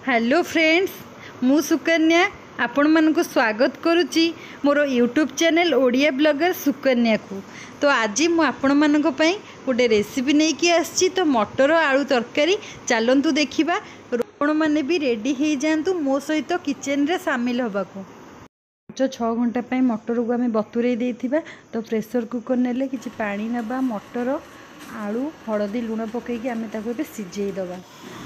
Hello friends, मु सुकन्या आपण मानक स्वागत करुच्ची मोर YouTube channel Odia blogger Sukanya को। तो आज मु आपण मानक पई गोटे रेसिपी नहीं कि आसी, तो मटर आलू तरकारी चलतु देखा। आपण मैंने भी रेडी हो जातु मो सहित किचन रे सामिल होगा। 5-6 घंटा पाई मटर को आम बतुरे देथिबा। तो प्रेशर कुकर नेले कि पानी नबा, मटर आलू हलदी लुण पकईकि आम ताको सिझे दबा।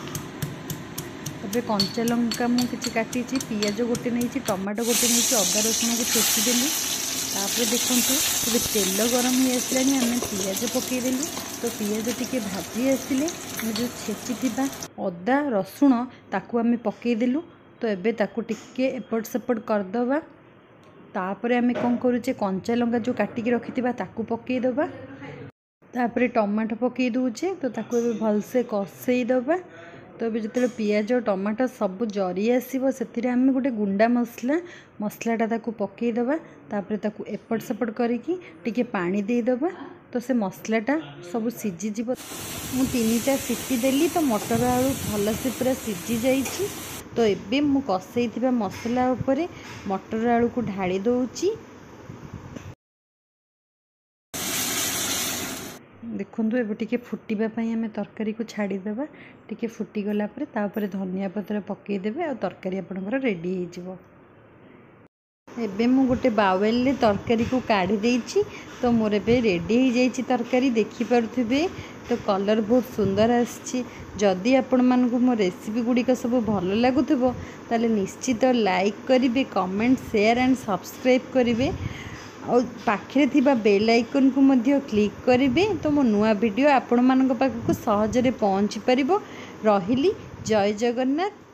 तबे कंचा लंका मुझे काटी, पियाज गोटे नहीं, टमाटो गोटे नहीं, अदा रसुण को छेचिदेली। तापर देखूँ तबे तेल गरम हो आसला, आम पियाज पकईदेलु। तो पियाज टिके भाजी आसिले जो छेची अदा रसुण ताकू आम पकईदेलु। तो एबे ताकू टिके एपट सेपट करदबा। तापर आम कौन करुचे कंचा लंका जो काटिकी रखिथिबा ताकू पकईदबा। तापर टमाटो पकई दउचे। तो ताकू एबे भलसे कषईदबा। तो अभी जो पियाज और टमाटो सब जरी आसो से आम गोटे गुंडा मसलाटा ताकू पकईदबा। तापर ताकू एपट सेपट करिकी टिके पानी देदबा। तो से मसलाटा सब सीझीज। मु 3-4 सीटी देली। तो मटर आलू भलसे पूरा सीझी जाइए। तो एबे मु कषई मसला उपरे मटर आलू को ढाली दउची। देखूँ एबे टिके फुटापी आम तरकारी को छाड़ीदे। टिके फुटीगला धनिया पत्र पकईदेवे और तरकारी आपंकर रेडी हो। एबे मु गोटे बाउल तरकारी को काढ़ी देइछि। तो मोर एबे रेडी हो जाइछि तरकारी, देखि पारुथिबे। तो कलर बहुत सुंदर आछि। जदि आपण मानकु मो रेसिपी गुड़िक सब भल लागुथिबो ताले निश्चित लाइक करिवे, कमेंट शेयर एंड सब्सक्राइब करिवे और पाखे थिबा बेल आइकन को मध्य क्लिक करिवे। तो मो नुआ वीडियो आपण मानक पाखकु सहजरे पहुँची परिबो। रहिली, जय जगन्नाथ।